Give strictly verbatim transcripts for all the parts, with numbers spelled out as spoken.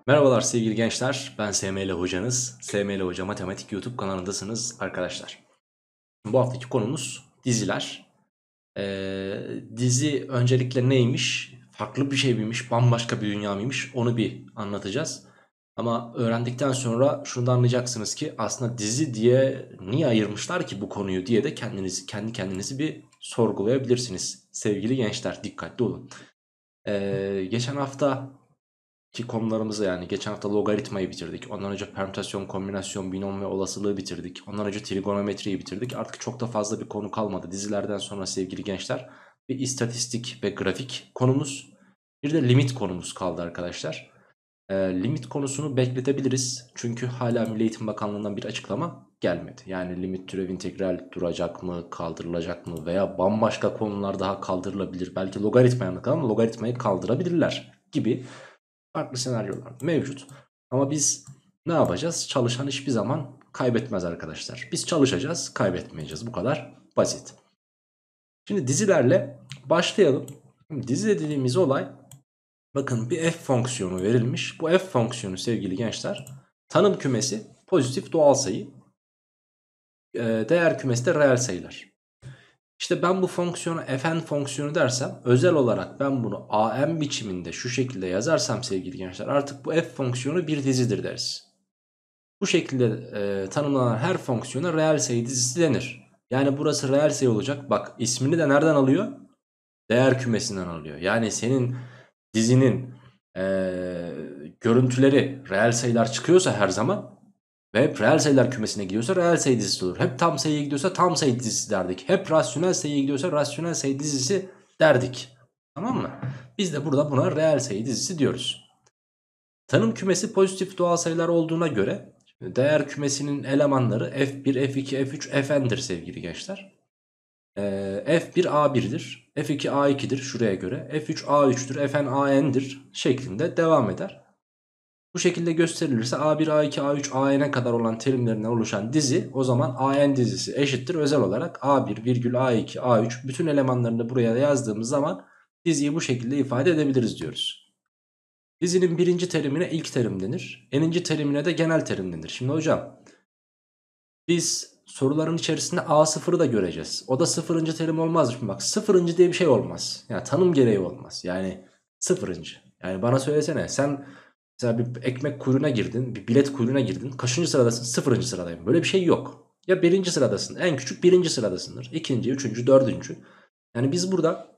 Merhabalar sevgili gençler, ben S M L hocanız. S M L Hoca Matematik YouTube kanalındasınız arkadaşlar. Bu haftaki konumuz diziler. Ee, dizi öncelikle neymiş, farklı bir şey miymiş, bambaşka bir dünya mıymış onu bir anlatacağız. Ama öğrendikten sonra şunu da anlayacaksınız ki aslında dizi diye niye ayırmışlar ki bu konuyu diye de kendinizi, kendi kendinizi bir sorgulayabilirsiniz. Sevgili gençler dikkatli olun. Ee, geçen hafta ki konularımızı yani geçen hafta logaritmayı bitirdik. Ondan önce permütasyon, kombinasyon, binom ve olasılığı bitirdik. Ondan önce trigonometriyi bitirdik. Artık çok da fazla bir konu kalmadı. Dizilerden sonra sevgili gençler bir istatistik ve grafik konumuz. Bir de limit konumuz kaldı arkadaşlar. Ee, limit konusunu bekletebiliriz. Çünkü hala Milli Eğitim Bakanlığı'ndan bir açıklama gelmedi. Yani limit türev integral duracak mı, kaldırılacak mı veya bambaşka konular daha kaldırılabilir. Belki logaritmaya bakalım ama logaritmayı kaldırabilirler gibi farklı senaryolar mevcut. Ama biz ne yapacağız? Çalışan hiçbir zaman kaybetmez arkadaşlar. Biz çalışacağız, kaybetmeyeceğiz. Bu kadar basit. Şimdi dizilerle başlayalım. Şimdi dizi dediğimiz olay, bakın bir f fonksiyonu verilmiş. Bu f fonksiyonu sevgili gençler tanım kümesi pozitif doğal sayı, değer kümesi de reel sayılar. İşte ben bu fonksiyonu fn fonksiyonu dersem, özel olarak ben bunu am biçiminde şu şekilde yazarsam sevgili gençler, artık bu f fonksiyonu bir dizidir deriz. Bu şekilde e, tanımlanan her fonksiyona reel sayı dizisi denir. Yani burası reel sayı olacak. Bak, ismini de nereden alıyor? Değer kümesinden alıyor. Yani senin dizinin e, görüntüleri reel sayılar çıkıyorsa her zaman ve hep reel sayılar kümesine gidiyorsa reel sayı dizisi olur. Hep tam sayıya gidiyorsa tam sayı dizisi derdik. Hep rasyonel sayıya gidiyorsa rasyonel sayı dizisi derdik. Tamam mı? Biz de burada buna reel sayı dizisi diyoruz. Tanım kümesi pozitif doğal sayılar olduğuna göre değer kümesinin elemanları f bir, f iki, f üç, fn'dir sevgili gençler. Ee, f bir a bir'dir, f iki a iki'dir şuraya göre, f üç a üç'tür, fn an'dir şeklinde devam eder. Bu şekilde gösterilirse a bir, a iki, a üç, an'e kadar olan terimlerinden oluşan dizi, o zaman an dizisi eşittir özel olarak a bir virgül a iki, a üç bütün elemanlarını buraya yazdığımız zaman diziyi bu şekilde ifade edebiliriz diyoruz. Dizinin birinci terimine ilk terim denir. N'inci terimine de genel terim denir. Şimdi hocam biz soruların içerisinde a sıfırı da göreceğiz. O da sıfırıncı terim olmaz. Şimdi bak, sıfırıncı diye bir şey olmaz. Yani tanım gereği olmaz. Yani sıfırıncı. Yani bana söylesene, sen mesela bir ekmek kuyruğuna girdin, bir bilet kuyruğuna girdin. Kaçıncı sıradasın? Sıfırıncı sıradayım. Böyle bir şey yok. Ya birinci sıradasın. En küçük birinci sıradasındır. İkinci, üçüncü, dördüncü. Yani biz burada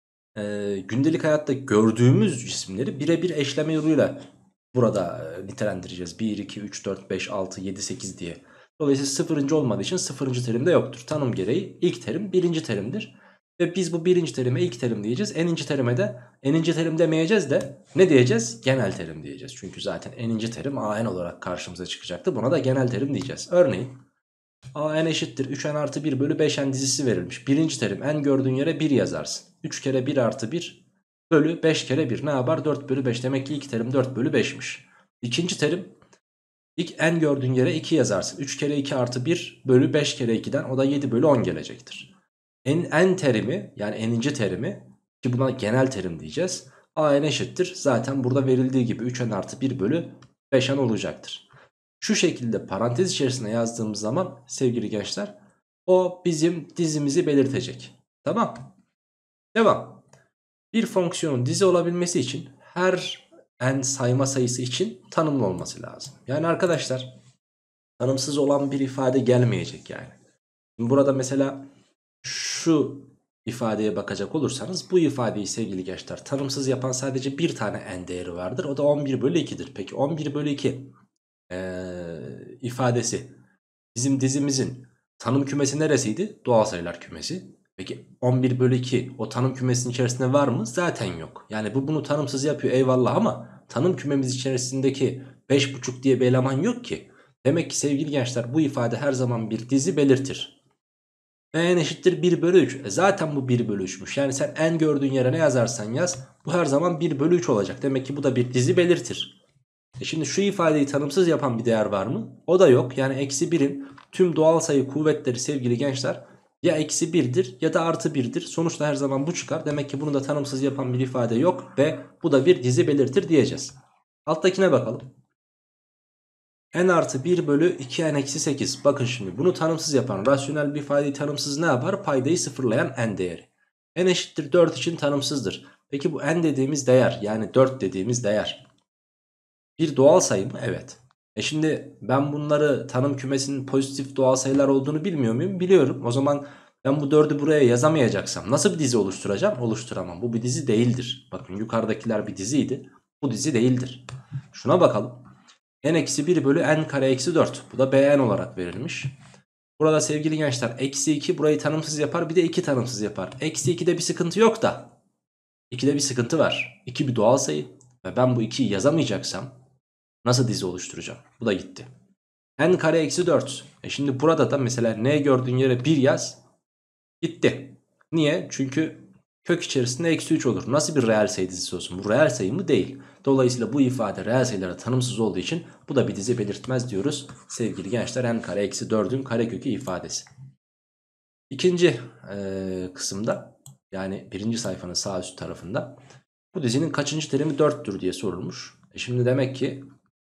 e, gündelik hayatta gördüğümüz cisimleri birebir eşleme yoluyla burada e, nitelendireceğiz. bir, iki, üç, dört, beş, altı, yedi, sekiz diye. Dolayısıyla sıfırıncı olmadığı için sıfırıncı terim de yoktur. Tanım gereği ilk terim birinci terimdir. Ve biz bu birinci terime ilk terim diyeceğiz. N'inci terime de n'inci terim demeyeceğiz de ne diyeceğiz? Genel terim diyeceğiz. Çünkü zaten n'inci terim an olarak karşımıza çıkacaktı. Buna da genel terim diyeceğiz. Örneğin an eşittir üç n artı bir bölü beş n dizisi verilmiş. Birinci terim, n gördüğün yere bir yazarsın. üç kere bir artı bir bölü beş kere bir ne yapar? dört bölü beş. Demek ki ilk terim dört bölü beş'miş. İkinci terim, İlk n gördüğün yere iki yazarsın. üç kere iki artı bir bölü beş kere iki'den, o da yedi bölü on gelecektir. N, n terimi, yani n'inci terimi, ki buna genel terim diyeceğiz, an eşittir. Zaten burada verildiği gibi üç n artı bir bölü beş n olacaktır. Şu şekilde parantez içerisine yazdığımız zaman sevgili gençler, o bizim dizimizi belirtecek. Tamam. Devam. Bir fonksiyonun dizi olabilmesi için her n sayma sayısı için tanımlı olması lazım. Yani arkadaşlar, tanımsız olan bir ifade gelmeyecek yani. Şimdi burada mesela şu ifadeye bakacak olursanız, bu ifadeyi sevgili gençler tanımsız yapan sadece bir tane n değeri vardır. O da on bir bölü iki'dir. Peki on bir bölü iki ee, ifadesi bizim dizimizin tanım kümesi neresiydi? Doğal sayılar kümesi. Peki on bir bölü iki o tanım kümesinin içerisinde var mı? Zaten yok. Yani bu bunu tanımsız yapıyor, eyvallah, ama tanım kümemiz içerisindeki beş buçuk diye bir eleman yok ki. Demek ki sevgili gençler, bu ifade her zaman bir dizi belirtir. N eşittir bir bölü üç. E zaten bu bir bölü üç'müş. Yani sen n gördüğün yere ne yazarsan yaz, bu her zaman bir bölü üç olacak. Demek ki bu da bir dizi belirtir. E şimdi şu ifadeyi tanımsız yapan bir değer var mı? O da yok. Yani eksi bir'in tüm doğal sayı kuvvetleri sevgili gençler ya eksi bir'dir ya da artı bir'dir. Sonuçta her zaman bu çıkar. Demek ki bunu da tanımsız yapan bir ifade yok ve bu da bir dizi belirtir diyeceğiz. Alttakine bakalım. N artı bir bölü iki n eksi sekiz. Bakın şimdi bunu tanımsız yapan rasyonel bir ifadeyi tanımsız ne yapar? Paydayı sıfırlayan n değeri. N eşittir dört için tanımsızdır. Peki bu n dediğimiz değer, yani dört dediğimiz değer bir doğal sayı mı? Evet. E şimdi ben bunları tanım kümesinin pozitif doğal sayılar olduğunu bilmiyor muyum? Biliyorum. O zaman ben bu dördü buraya yazamayacaksam nasıl bir dizi oluşturacağım? Oluşturamam. Bu bir dizi değildir. Bakın yukarıdakiler bir diziydi. Bu dizi değildir. Şuna bakalım. N eksi bir bölü n kare eksi dört. Bu da Bn olarak verilmiş. Burada sevgili gençler eksi iki burayı tanımsız yapar, bir de iki tanımsız yapar. Eksi ikide bir sıkıntı yok da ikide bir sıkıntı var. iki bir doğal sayı ve ben bu ikiyi yazamayacaksam nasıl dizi oluşturacağım? Bu da gitti. N kare eksi dört. E şimdi burada da mesela n gördüğün yere bir yaz. Gitti. Niye? Çünkü kök içerisinde eksi üç olur. Nasıl bir reel sayı dizisi olsun? Bu reel sayı mı? Değil. Dolayısıyla bu ifade reel sayılara tanımsız olduğu için bu da bir dizi belirtmez diyoruz. Sevgili gençler, n kare eksi dördün karekökü ifadesi. İkinci e, kısımda, yani birinci sayfanın sağ üst tarafında bu dizinin kaçıncı terimi dörttür diye sorulmuş. E şimdi demek ki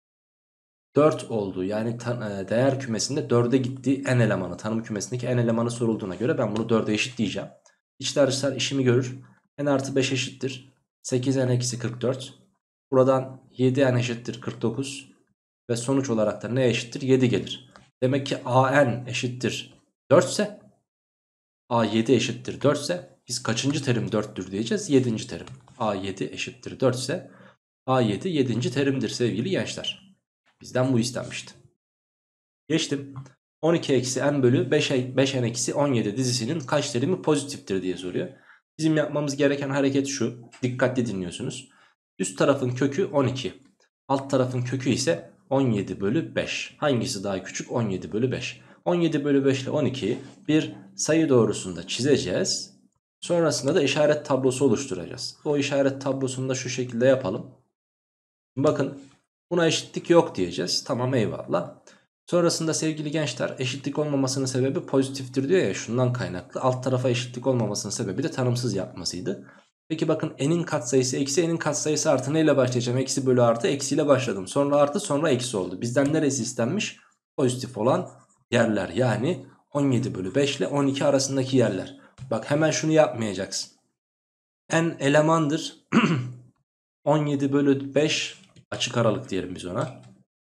dört olduğu, yani değer kümesinde dörde gittiği n elemanı, tanım kümesindeki n elemanı sorulduğuna göre ben bunu dörde eşitleyeceğim. İçler dışlar işimi görür. N artı beş eşittir sekiz n eksi kırk dört. Buradan yedi n eşittir kırk dokuz. Ve sonuç olarak da ne eşittir? yedi gelir. Demek ki a n eşittir dört ise, a yedi eşittir dört ise biz kaçıncı terim dörttür diyeceğiz? yedinci terim. a yedi eşittir dört ise a yedi yedinci terimdir sevgili gençler. Bizden bu istenmişti. Geçtim. on iki eksi n bölü beş n eksi on yedi dizisinin kaç terimi pozitiftir diye soruyor. Bizim yapmamız gereken hareket şu. Dikkatli dinliyorsunuz. Üst tarafın kökü on iki. Alt tarafın kökü ise on yedi bölü beş. Hangisi daha küçük? on yedi bölü beş. on yedi bölü beş ile on ikiyi bir sayı doğrusunda çizeceğiz. Sonrasında da işaret tablosu oluşturacağız. O işaret tablosunu da şu şekilde yapalım. Bakın, buna eşitlik yok diyeceğiz. Tamam, eyvallah. Sonrasında sevgili gençler, eşitlik olmamasının sebebi pozitiftir diyor ya, şundan kaynaklı. Alt tarafa eşitlik olmamasının sebebi de tanımsız yapmasıydı. Peki bakın, n'in katsayısı eksi, n'in katsayısı artı, neyle başlayacağım? Eksi bölü artı, eksiyle başladım. Sonra artı, sonra eksi oldu. Bizden neresi istenmiş? Pozitif olan yerler, yani on yedi bölü beş ile on iki arasındaki yerler. Bak, hemen şunu yapmayacaksın. N elemandır. on yedi bölü beş açık aralık diyelim biz ona.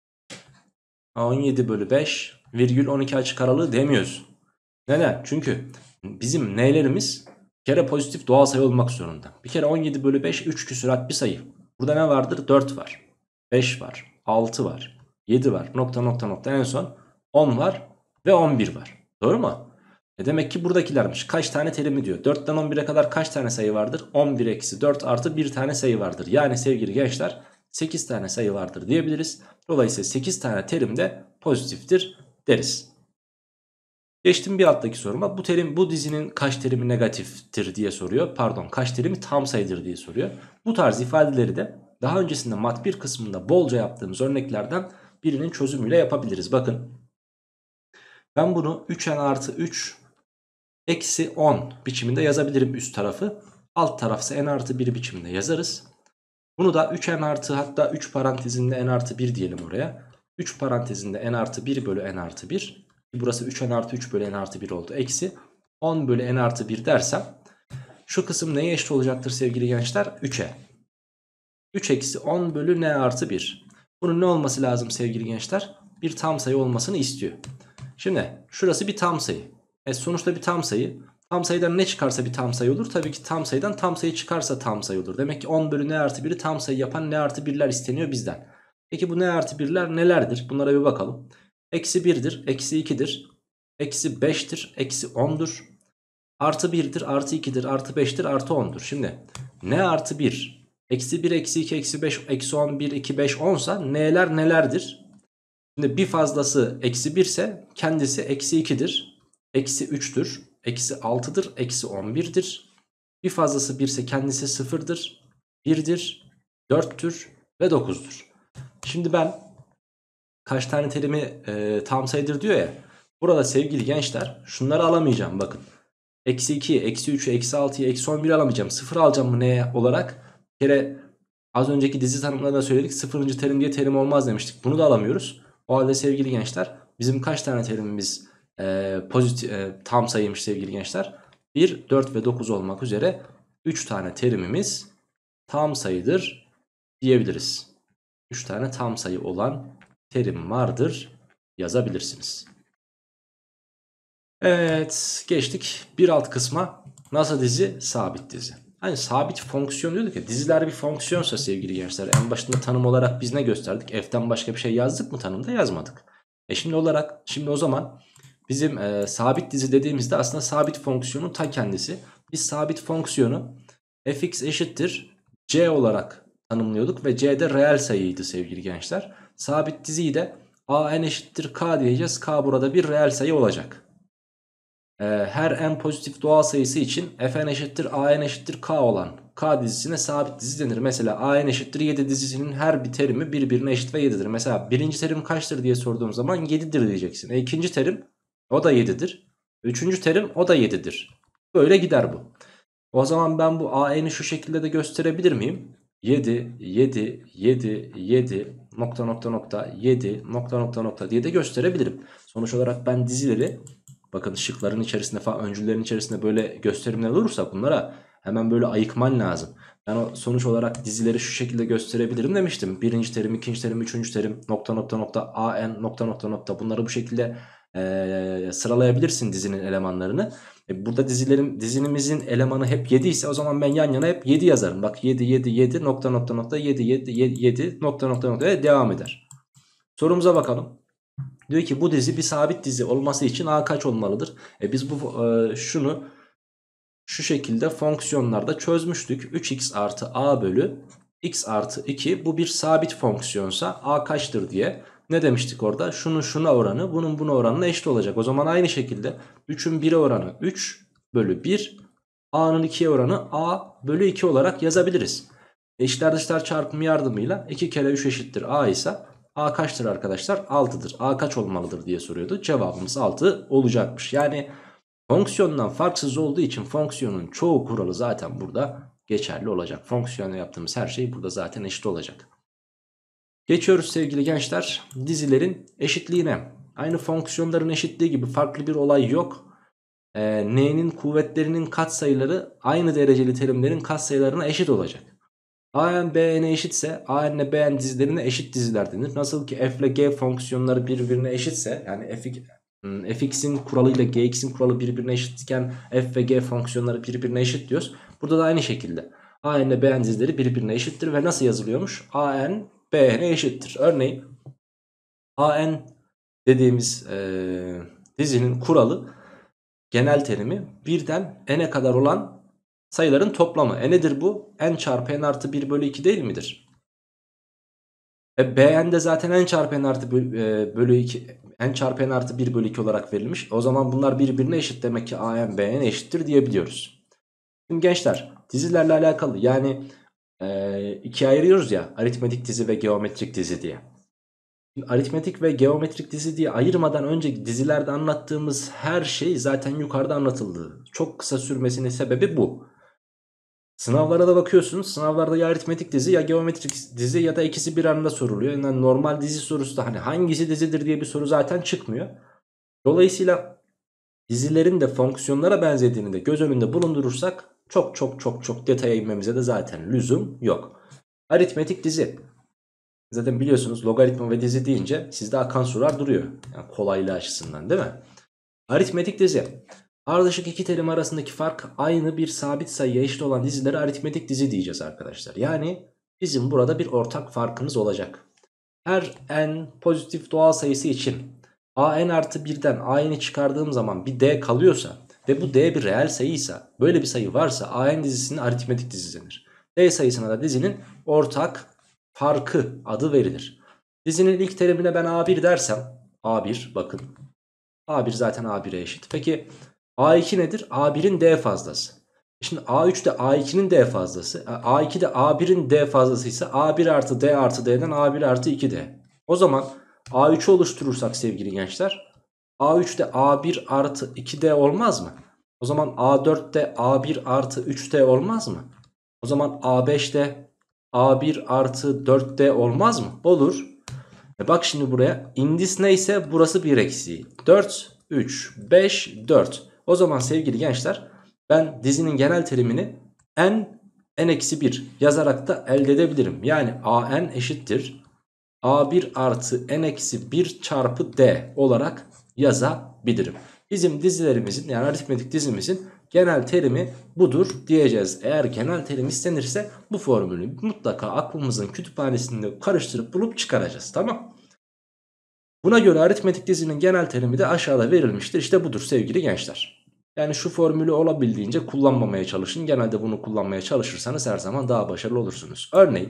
on yedi bölü beş virgül on iki açık aralığı demiyoruz. Neden? Çünkü bizim n'lerimiz bir kere pozitif doğal sayı olmak zorunda. Bir kere on yedi bölü beş üç küsurat bir sayı. Burada ne vardır? dört var, beş var, altı var, yedi var, nokta nokta nokta, en son on var ve on bir var. Doğru mu? E demek ki buradakilermiş. Kaç tane terimi diyor. dörtten on bire kadar kaç tane sayı vardır? on bir eksi dört artı bir tane sayı vardır. Yani sevgili gençler, sekiz tane sayı vardır diyebiliriz. Dolayısıyla sekiz tane terim de pozitiftir deriz. Geçtim bir alttaki soruma. Bu terim, bu dizinin kaç terimi negatiftir diye soruyor. Pardon, kaç terimi tam sayıdır diye soruyor. Bu tarz ifadeleri de daha öncesinde mat bir kısmında bolca yaptığımız örneklerden birinin çözümüyle yapabiliriz. Bakın, ben bunu üç n artı üç eksi on biçiminde yazabilirim üst tarafı. Alt tarafsa n artı bir biçiminde yazarız. Bunu da üç n artı, hatta üç parantezinde n artı bir diyelim oraya. üç parantezinde n artı bir bölü n artı bir. Burası üç n artı üç bölü n artı bir oldu. Eksi on bölü n artı bir dersem şu kısım neye eşit olacaktır sevgili gençler? üçe. üç eksi on bölü n artı bir. Bunun ne olması lazım sevgili gençler? Bir tam sayı olmasını istiyor. Şimdi şurası bir tam sayı. E sonuçta bir tam sayı. Tam sayıdan ne çıkarsa bir tam sayı olur. Tabii ki tam sayıdan tam sayı çıkarsa tam sayı olur. Demek ki on bölü n artı bir'i tam sayı yapan n artı birler isteniyor bizden. Peki bu n artı birler nelerdir? Bunlara bir bakalım. Eksi birdir, eksi ikidir, eksi beştir, eksi ondur, artı birdir, artı ikidir, artı beştir, artı ondur. Şimdi n artı bir, eksi bir, eksi iki, eksi beş, eksi on, bir, iki, beş, on ise n'ler nelerdir? Şimdi bir fazlası eksi bir ise kendisi eksi ikidir, eksi üçtür, eksi altıdır, eksi on birdir. Bir fazlası bir ise kendisi sıfırdır, birdir, dörttür ve dokuzdur. Şimdi ben kaç tane terimi e, tam sayıdır diyor ya. Burada sevgili gençler şunları alamayacağım, bakın. Eksi ikiyi, eksi üçü, eksi altıyı, eksi on biri alamayacağım. sıfır alacağım mı ne olarak? Bir kere Az önceki dizi tanımlarında söyledik, sıfırıncı terim diye terim olmaz demiştik. Bunu da alamıyoruz. O halde sevgili gençler, bizim kaç tane terimimiz e, pozitif, e, tam sayıymış sevgili gençler? bir, dört ve dokuz olmak üzere üç tane terimimiz tam sayıdır diyebiliriz. üç tane tam sayı olan terim vardır yazabilirsiniz. Evet, geçtik bir alt kısma. Nasıl dizi? Sabit dizi. Hani sabit fonksiyon diyorduk ya, diziler bir fonksiyonsa sevgili gençler, en başında tanım olarak biz ne gösterdik? F'ten başka bir şey yazdık mı tanımda? Yazmadık. E şimdi olarak şimdi o zaman bizim e, sabit dizi dediğimizde aslında sabit fonksiyonun ta kendisi. Biz sabit fonksiyonu fx eşittir c olarak tanımlıyorduk ve c de reel sayıydı sevgili gençler. Sabit diziyi de a n eşittir k diyeceğiz. K burada bir reel sayı olacak. Her n pozitif doğal sayısı için fn eşittir an eşittir k olan k dizisine sabit dizi denir. Mesela an eşittir yedi dizisinin her bir terimi birbirine eşit ve yedidir. Mesela birinci terim kaçtır diye sorduğum zaman yedidir diyeceksin. E, ikinci terim o da yedidir. Üçüncü terim o da yedidir. Böyle gider bu. O zaman ben bu an'i şu şekilde de gösterebilir miyim? yedi, yedi, yedi, yedi, nokta nokta nokta, yedi, nokta nokta nokta diye de gösterebilirim. Sonuç olarak ben dizileri, bakın şıkların içerisinde falan, öncüllerin içerisinde böyle gösterimler olursa bunlara hemen böyle ayıkman lazım. Ben o sonuç olarak dizileri şu şekilde gösterebilirim demiştim. Birinci terim, ikinci terim, üçüncü terim, nokta nokta nokta, an, nokta nokta nokta, bunları bu şekilde e, sıralayabilirsin dizinin elemanlarını. E, burada dizilerin, dizinimizin elemanı hep yedi ise o zaman ben yan yana hep yedi yazarım. Bak yedi, yedi, yedi, nokta nokta nokta, yedi, yedi, yedi, yedi, nokta nokta nokta devam eder. Sorumuza bakalım. Diyor ki bu dizi bir sabit dizi olması için a kaç olmalıdır? E biz bu e, şunu şu şekilde fonksiyonlarda çözmüştük. üç x artı a bölü x artı iki, bu bir sabit fonksiyonsa a kaçtır diye. Ne demiştik orada? Şunun şuna oranı bunun buna oranına eşit olacak. O zaman aynı şekilde üçün bire oranı üç bölü bir, a'nın ikiye oranı a bölü iki olarak yazabiliriz. Eşitler dışlar çarpımı yardımıyla iki kere üç eşittir a ise a kaçtır arkadaşlar? altıdır. A kaç olmalıdır diye soruyordu. Cevabımız altı olacakmış. Yani fonksiyondan farksız olduğu için fonksiyonun çoğu kuralı zaten burada geçerli olacak. Fonksiyonla yaptığımız her şey burada zaten eşit olacak. Geçiyoruz sevgili gençler dizilerin eşitliğine. Aynı fonksiyonların eşitliği gibi farklı bir olay yok. Ee, N'nin kuvvetlerinin katsayıları aynı dereceli terimlerin katsayılarına eşit olacak. A n B n'e eşitse A n ile B n dizilerine eşit diziler denir. Nasıl ki f ile g fonksiyonları birbirine eşitse, yani f, fx'in kuralı ile gx'in kuralı birbirine eşitken f ve g fonksiyonları birbirine eşit diyoruz. Burada da aynı şekilde A n ile B n dizileri birbirine eşittir ve nasıl yazılıyormuş? A n B n'e eşittir. Örneğin A n dediğimiz e, dizinin kuralı, genel terimi birden n'e kadar olan sayıların toplamı. E nedir bu? N çarpı n artı bir bölü iki değil midir? E Bn de zaten n çarpı n artı bölü iki, n çarpı n artı bir bölü iki olarak verilmiş. O zaman bunlar birbirine eşit, demek ki an bn eşittir diyebiliyoruz. Şimdi gençler dizilerle alakalı, yani e, ikiye ayırıyoruz ya, aritmetik dizi ve geometrik dizi diye. Şimdi aritmetik ve geometrik dizi diye ayırmadan önce dizilerde anlattığımız her şey zaten yukarıda anlatıldı. Çok kısa sürmesinin sebebi bu. Sınavlara da bakıyorsunuz. Sınavlarda ya aritmetik dizi ya geometrik dizi ya da ikisi bir anda soruluyor. Yani normal dizi sorusu da hani hangisi dizidir diye bir soru zaten çıkmıyor. Dolayısıyla dizilerin de fonksiyonlara benzediğini de göz önünde bulundurursak çok çok çok çok detaya inmemize de zaten lüzum yok. Aritmetik dizi. Zaten biliyorsunuz logaritma ve dizi deyince sizde akan sular duruyor. Yani kolaylığı açısından değil mi? Aritmetik dizi. Ardışık iki terim arasındaki fark aynı bir sabit sayıya eşit olan dizilere aritmetik dizi diyeceğiz arkadaşlar. Yani bizim burada bir ortak farkımız olacak. Her n pozitif doğal sayısı için a n artı birden a n'i çıkardığım zaman bir d kalıyorsa ve bu d bir reel sayıysa, böyle bir sayı varsa a n dizisinin aritmetik dizi denir. D sayısına da dizinin ortak farkı adı verilir. Dizinin ilk terimine ben a bir dersem, a bir bakın, a bir zaten a bire eşit. Peki a iki nedir? a birin d fazlası. Şimdi a üç de a ikinin d fazlası. a iki de a birin d fazlası ise a bir artı d artı d'den a bir artı iki d. O zaman a üçü oluşturursak sevgili gençler, a üç de a bir artı iki d olmaz mı? O zaman a dört de a bir artı üç d olmaz mı? O zaman a beş de A bir artı dört D olmaz mı? Olur. E bak şimdi buraya indis neyse burası bir eksiği. dört, üç, beş, dört. O zaman sevgili gençler ben dizinin genel terimini n, n-bir yazarak da elde edebilirim. Yani an eşittir a bir artı n-bir çarpı d olarak yazabilirim. Bizim dizilerimizin yani aritmetik dizimizin genel terimi budur diyeceğiz. Eğer genel terim istenirse bu formülü mutlaka aklımızın kütüphanesinde karıştırıp bulup çıkaracağız, tamam. Buna göre aritmetik dizinin genel terimi de aşağıda verilmiştir. İşte budur sevgili gençler. Yani şu formülü olabildiğince kullanmamaya çalışın. Genelde bunu kullanmaya çalışırsanız her zaman daha başarılı olursunuz. Örneğin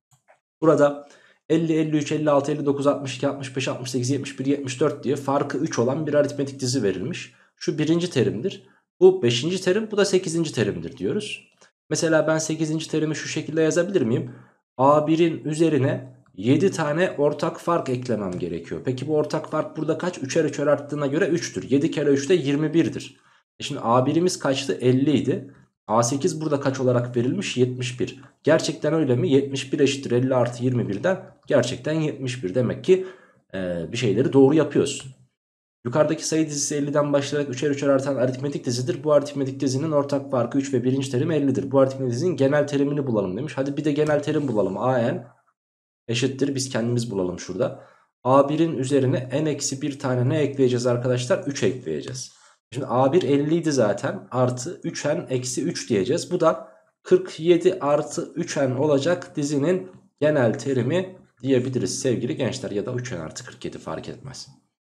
burada elli, elli üç, elli altı, elli dokuz, altmış iki, altmış beş, altmış sekiz, yetmiş bir, yetmiş dört diye farkı üç olan bir aritmetik dizi verilmiş. Şu birinci terimdir. Bu beşinci terim, bu da sekizinci terimdir diyoruz. Mesela ben sekizinci terimi şu şekilde yazabilir miyim? a birin üzerine yedi tane ortak fark eklemem gerekiyor. Peki bu ortak fark burada kaç? üçer üçer arttığına göre üçtür. yedi kere üç de yirmi birdir. E şimdi a birimiz kaçtı? elli idi. a sekiz burada kaç olarak verilmiş? yetmiş bir. Gerçekten öyle mi? yetmiş bir eşittir elli artı yirmi birden. Gerçekten yetmiş bir. Demek ki e, bir şeyleri doğru yapıyoruz. Yukarıdaki sayı dizisi elliden başlayarak üçer üçer artan aritmetik dizidir. Bu aritmetik dizinin ortak farkı üç ve birinci terim ellidir. Bu aritmetik dizinin genel terimini bulalım demiş. Hadi bir de genel terim bulalım. an eşittir, biz kendimiz bulalım şurada. a birin üzerine n-bir tane ne ekleyeceğiz arkadaşlar? üç ekleyeceğiz. Şimdi a bir elli idi zaten, artı üç n eksi üç diyeceğiz. Bu da kırk yedi artı üç n olacak, dizinin genel terimi diyebiliriz sevgili gençler. Ya da üç n artı kırk yedi, fark etmez.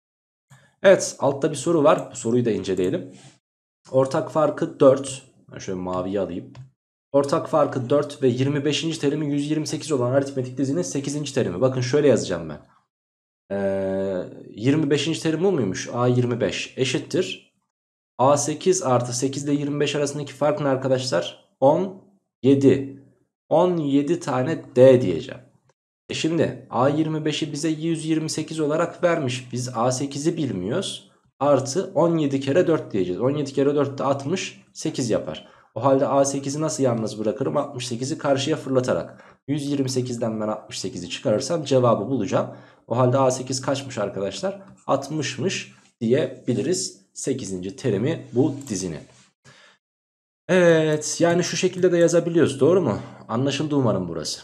Evet, altta bir soru var, bu soruyu da inceleyelim. Ortak farkı dört. Ben şöyle maviyi alayım. Ortak farkı dört ve yirmi beşinci terimi yüz yirmi sekiz olan aritmetik dizinin sekizinci terimi. Bakın şöyle yazacağım ben. Ee, yirmi beşinci terim bu muymuş? a yirmi beş eşittir a sekiz artı sekiz ile yirmi beş arasındaki fark ne arkadaşlar? on yedi. on yedi tane d diyeceğim. E şimdi a yirmi beşi bize yüz yirmi sekiz olarak vermiş. Biz a sekizi bilmiyoruz. Artı on yedi kere dört diyeceğiz. on yedi kere dört de altmış sekiz yapar. O halde a sekizi nasıl yalnız bırakırım? altmış sekizi karşıya fırlatarak. yüz yirmi sekizden ben altmış sekizi çıkarırsam cevabı bulacağım. O halde a sekiz kaçmış arkadaşlar? altmışmış diyebiliriz sekizinci terimi bu dizinin. Evet, yani şu şekilde de yazabiliyoruz, doğru mu? Anlaşıldı umarım burası.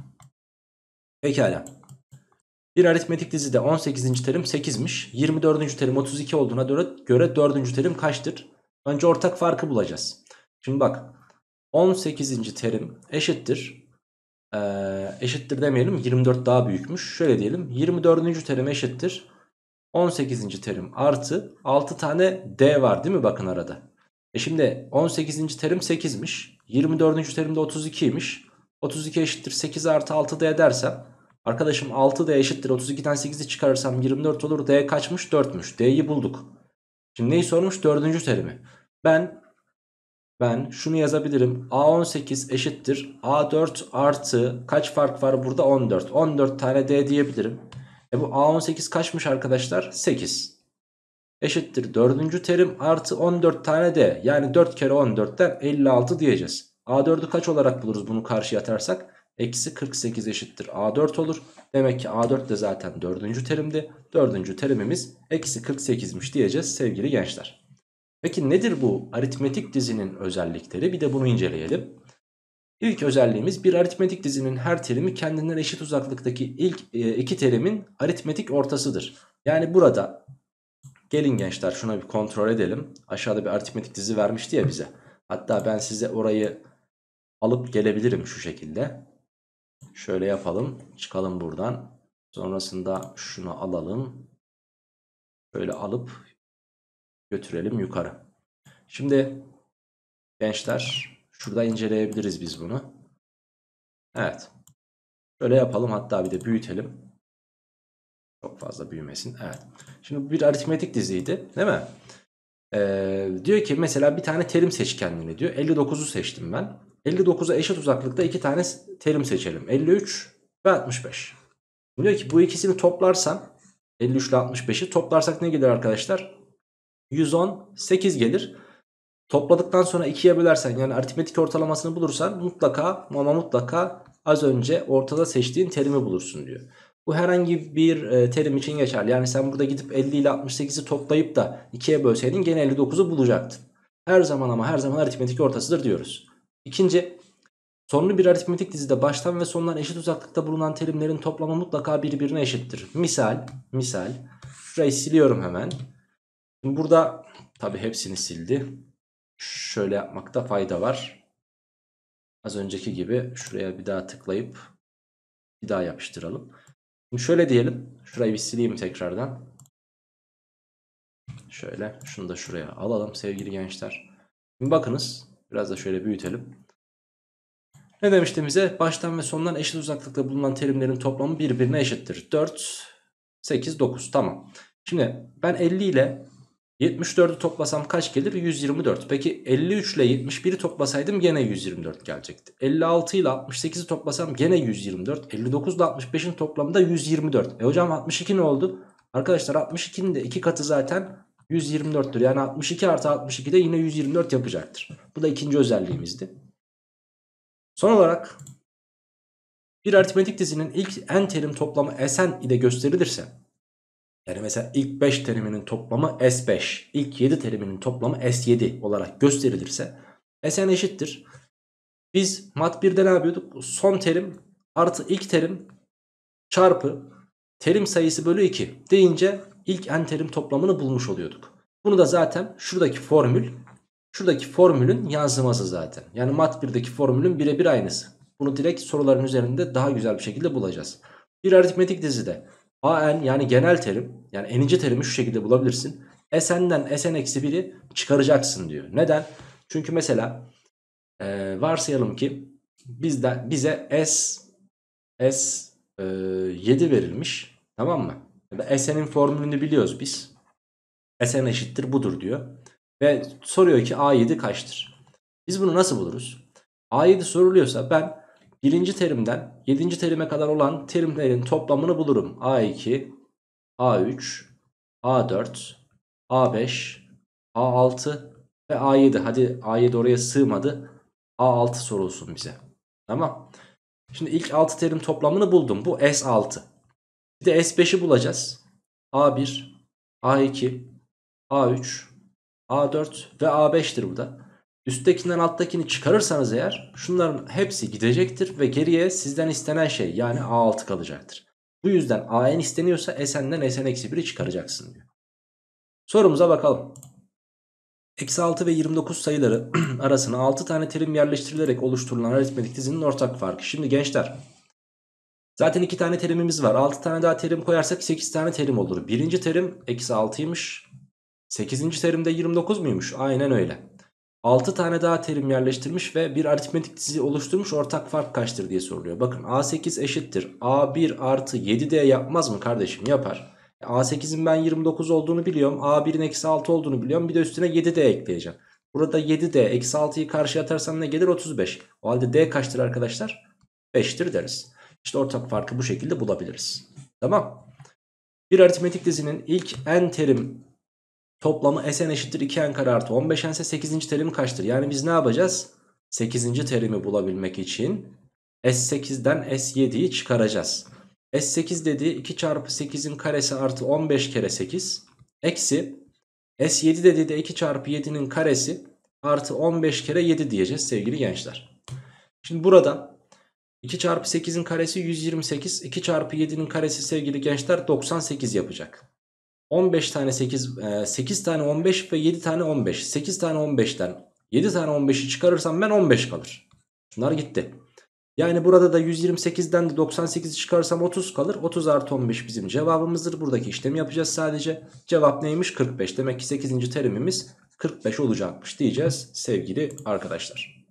Pekala. Bir aritmetik dizide on sekizinci terim sekizmiş. yirmi dördüncü terim otuz iki olduğuna göre dördüncü terim kaçtır? Önce ortak farkı bulacağız. Şimdi bak, on sekizinci terim eşittir. Ee, eşittir demeyelim, yirmi dört daha büyükmüş. Şöyle diyelim, yirmi dördüncü terim eşittir on sekizinci terim artı altı tane d var değil mi bakın arada. E şimdi on sekizinci terim sekizmiş. yirmi dördüncü terim de otuz ikiymiş. otuz iki eşittir sekiz artı altı d dersem, arkadaşım altı d eşittir otuz ikiden sekizi çıkarırsam yirmi dört olur. D kaçmış? dörtmüş. D'yi bulduk. Şimdi neyi sormuş? Dördüncü terimi. Ben ben şunu yazabilirim. a on sekiz eşittir a dört artı kaç fark var burada? on dört. on dört tane d diyebilirim. E bu a on sekiz kaçmış arkadaşlar? sekiz. Eşittir dördüncü terim artı on dört tane d. Yani dört kere on dörtten elli altı diyeceğiz. a dördü kaç olarak buluruz bunu karşıya atarsak? Eksi kırk sekiz eşittir a dört olur. Demek ki a dört de zaten dördüncü terimdi. dördüncü terimimiz eksi kırk sekizmiş diyeceğiz sevgili gençler. Peki nedir bu aritmetik dizinin özellikleri? Bir de bunu inceleyelim. İlk özelliğimiz, bir aritmetik dizinin her terimi kendinden eşit uzaklıktaki ilk e, iki terimin aritmetik ortasıdır. Yani burada gelin gençler şuna bir kontrol edelim. Aşağıda bir aritmetik dizi vermişti ya bize. Hatta ben size orayı alıp gelebilirim şu şekilde. Şöyle yapalım. Çıkalım buradan. Sonrasında şunu alalım. Şöyle alıp götürelim yukarı. Şimdi gençler şurada inceleyebiliriz biz bunu. Evet. Şöyle yapalım, hatta bir de büyütelim. Çok fazla büyümesin. Evet. Şimdi bu bir aritmetik diziydi değil mi? Ee, diyor ki mesela bir tane terim seç kendine diyor. elli dokuzu seçtim ben. elli dokuza eşit uzaklıkta iki tane terim seçelim. elli üç ve altmış beş. Diyor ki bu ikisini toplarsan elli üç ile altmış beşi toplarsak ne gelir arkadaşlar? yüz on sekiz gelir. Topladıktan sonra ikiye bölersen, yani aritmetik ortalamasını bulursan mutlaka ama mutlaka az önce ortada seçtiğin terimi bulursun diyor. Bu herhangi bir e, terim için geçerli. Yani sen burada gidip elli ile altmış sekizi toplayıp da ikiye bölseydin gene elli dokuzu bulacaktın. Her zaman ama her zaman aritmetik ortasıdır diyoruz. İkinci, sonlu bir aritmetik dizide baştan ve sondan eşit uzaklıkta bulunan terimlerin toplamı mutlaka birbirine eşittir. Misal, misal, şurayı siliyorum hemen. Şimdi burada tabi hepsini sildi. Şöyle yapmakta fayda var. Az önceki gibi şuraya bir daha tıklayıp bir daha yapıştıralım. Şimdi şöyle diyelim. Şurayı bir sileyim tekrardan. Şöyle şunu da şuraya alalım sevgili gençler. Şimdi bakınız biraz da şöyle büyütelim. Ne demiştim bize? Baştan ve sondan eşit uzaklıkta bulunan terimlerin toplamı birbirine eşittir. dört, sekiz, dokuz. Tamam. Şimdi ben elli ile yetmiş dördü toplasam kaç gelir? yüz yirmi dört. Peki elli üç ile yetmiş biri toplasaydım gene yüz yirmi dört gelecekti. elli altı ile altmış sekizi toplasam gene yüz yirmi dört. elli dokuz ile altmış beşin toplamı da yüz yirmi dört. E hocam altmış iki ne oldu? Arkadaşlar altmış ikinin de iki katı zaten yüz yirmi dörttür. Yani altmış iki artı altmış iki de yine yüz yirmi dört yapacaktır. Bu da ikinci özelliğimizdi. Son olarak bir aritmetik dizinin ilk n terim toplamı Sn ile gösterilirse, yani mesela ilk beş teriminin toplamı S beş, ilk yedi teriminin toplamı S yedi olarak gösterilirse Sn eşittir. Biz mat birde ne yapıyorduk? Son terim artı ilk terim çarpı terim sayısı bölü iki deyince ilk n terim toplamını bulmuş oluyorduk. Bunu da zaten şuradaki formül, şuradaki formülün yansıması zaten. Yani mat birdeki formülün birebir aynısı. Bunu direkt soruların üzerinde daha güzel bir şekilde bulacağız. Bir aritmetik dizide an yani genel terim, yani n'inci terimi şu şekilde bulabilirsin. Sn'den Sn eksi biri çıkaracaksın diyor. Neden? Çünkü mesela e, varsayalım ki bizde, bize S, S e, yedi verilmiş. Tamam mı? Sn'in formülünü biliyoruz biz. Sn eşittir budur diyor. Ve soruyor ki a yedi kaçtır? Biz bunu nasıl buluruz? a yedi soruluyorsa ben birinci terimden yedinci terime kadar olan terimlerin toplamını bulurum. a iki, a üç, a dört, a beş, a altı ve a yedi. Hadi a yedi oraya sığmadı. a altı sorulsun bize. Tamam. Şimdi ilk altı terim toplamını buldum. Bu S altı. Bir de S beşi bulacağız. a bir, a iki, a üç, a dört ve a beş'tir bu da. Üsttekinden alttakini çıkarırsanız eğer şunların hepsi gidecektir ve geriye sizden istenen şey yani a altı kalacaktır. Bu yüzden an isteniyorsa Sn'den Sn eksi bir'i çıkaracaksın diyor. Sorumuza bakalım. Eksi altı ve yirmi dokuz sayıları arasına altı tane terim yerleştirilerek oluşturulan aritmetik dizinin ortak farkı. Şimdi gençler, zaten iki tane terimimiz var. altı tane daha terim koyarsak sekiz tane terim olur. Birinci terim eksi altıymış. sekizinci terimde yirmi dokuz muymuş? Aynen öyle. altı tane daha terim yerleştirmiş ve bir aritmetik dizi oluşturmuş, ortak fark kaçtır diye soruluyor. Bakın a sekiz eşittir a bir artı yedi d yapmaz mı kardeşim? Yapar. a sekizin ben yirmi dokuz olduğunu biliyorum. a birin eksi altı olduğunu biliyorum. Bir de üstüne yedi d ekleyeceğim. Burada yedi d eksi altıyı karşıya atarsam ne gelir? otuz beş. O halde d kaçtır arkadaşlar? beş'tir deriz. İşte ortak farkı bu şekilde bulabiliriz. Tamam. Bir aritmetik dizinin ilk n terim toplamı Sn eşittir iki n kare artı on beş n ise sekizinci terim kaçtır? Yani biz ne yapacağız? sekizinci terimi bulabilmek için S sekizden S yediyi çıkaracağız. S sekiz dediği iki çarpı sekizin karesi artı on beş kere sekiz. Eksi S yedi dediği de iki çarpı yedinin karesi artı on beş kere yedi diyeceğiz sevgili gençler. Şimdi burada iki çarpı sekizin karesi yüz yirmi sekiz. iki çarpı yedinin karesi sevgili gençler doksan sekiz yapacak. on beş tane sekiz, sekiz tane on beş ve yedi tane on beş. sekiz tane on beş'ten yedi tane on beş'i çıkarırsam ben on beş kalır. Şunlar gitti. Yani burada da yüz yirmi sekizden de doksan sekizi çıkarsam otuz kalır. otuz artı on beş bizim cevabımızdır. Buradaki işlemi yapacağız sadece. Cevap neymiş? kırk beş. Demek ki sekizinci terimimiz kırk beş olacakmış diyeceğiz sevgili arkadaşlar.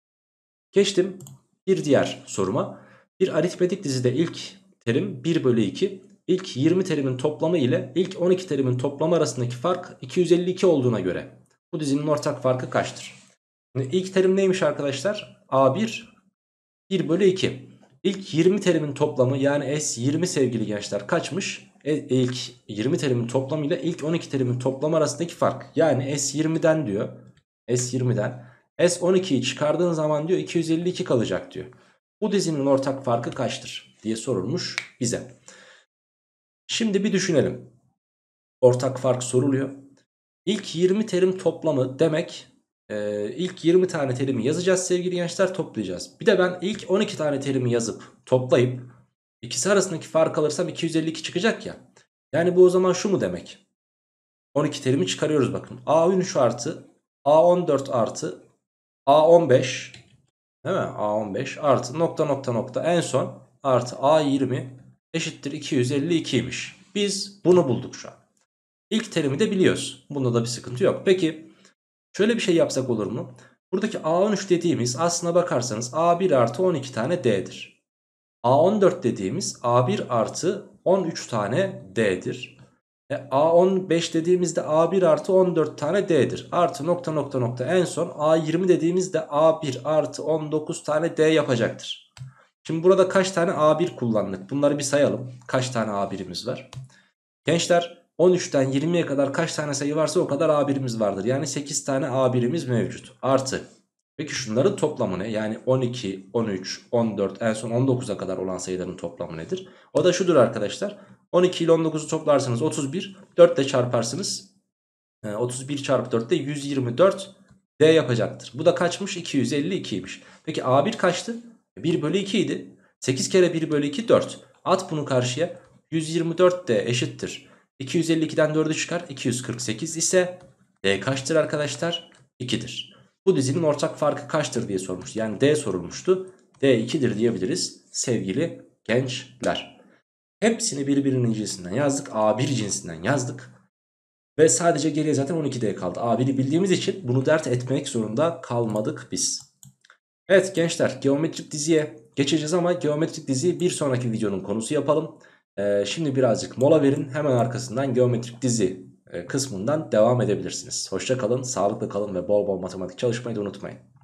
Geçtim bir diğer soruma. Bir aritmetik dizide ilk terim bir bölü iki. İlk yirmi terimin toplamı ile ilk on iki terimin toplamı arasındaki fark iki yüz elli iki olduğuna göre bu dizinin ortak farkı kaçtır? Şimdi ilk terim neymiş arkadaşlar? a bir bir bölü iki. İlk yirmi terimin toplamı yani S yirmi sevgili gençler kaçmış? E, ilk yirmi terimin toplamı ile ilk on iki terimin toplamı arasındaki fark. Yani S yirmi'den diyor. S yirmi'den S on ikiyi çıkardığın zaman diyor iki yüz elli iki kalacak diyor. Bu dizinin ortak farkı kaçtır diye sorulmuş bize. Şimdi bir düşünelim. Ortak fark soruluyor. İlk yirmi terim toplamı demek e, ilk yirmi tane terimi yazacağız sevgili gençler, toplayacağız. Bir de ben ilk on iki tane terimi yazıp toplayıp ikisi arasındaki fark alırsam iki yüz elli iki çıkacak ya. Yani bu o zaman şu mu demek? on iki terimi çıkarıyoruz bakın. A on üç artı A on dört artı A on beş, değil mi? A on beş artı nokta nokta nokta en son artı A yirmi eşittir iki yüz elli ikiymiş. Biz bunu bulduk şu an. İlk terimi de biliyoruz. Bunda da bir sıkıntı yok. Peki şöyle bir şey yapsak olur mu? Buradaki A on üç dediğimiz aslına bakarsanız A bir artı on iki tane D'dir. A on dört dediğimiz A bir artı on üç tane D'dir. E, A on beş dediğimizde A bir artı on dört tane D'dir. Artı nokta nokta nokta en son A yirmi dediğimizde A bir artı on dokuz tane D yapacaktır. Şimdi burada kaç tane A bir kullandık? Bunları bir sayalım. Kaç tane A birimiz var? Gençler on üçten yirmiye kadar kaç tane sayı varsa o kadar A birimiz vardır. Yani sekiz tane A birimiz mevcut. Artı. Peki şunların toplamı ne? Yani on iki, on üç, on dört en son on dokuza kadar olan sayıların toplamı nedir? O da şudur arkadaşlar. on iki ile on dokuzu toplarsanız otuz bir. dört ile çarparsınız. Yani otuz bir çarpı dört de yüz yirmi dört D yapacaktır. Bu da kaçmış? iki yüz elli ikiymiş. Peki A bir kaçtı? bir bölü iki idi. sekiz kere bir bölü iki dört. At bunu karşıya. yüz yirmi dört D eşittir. iki yüz elli ikiden dördü çıkar. iki yüz kırk sekiz ise D kaçtır arkadaşlar? ikidir. Bu dizinin ortak farkı kaçtır diye sormuştu. Yani D sorulmuştu. D ikidir diyebiliriz sevgili gençler. Hepsini birbirinin cinsinden yazdık. A bir cinsinden yazdık. Ve sadece geriye zaten on iki D kaldı. A bir'i bildiğimiz için bunu dert etmek zorunda kalmadık biz. Evet gençler, geometrik diziye geçeceğiz ama geometrik diziyi bir sonraki videonun konusu yapalım. Ee, şimdi birazcık mola verin. Hemen arkasından geometrik dizi e, kısmından devam edebilirsiniz. Hoşça kalın, sağlıklı kalın ve bol bol matematik çalışmayı da unutmayın.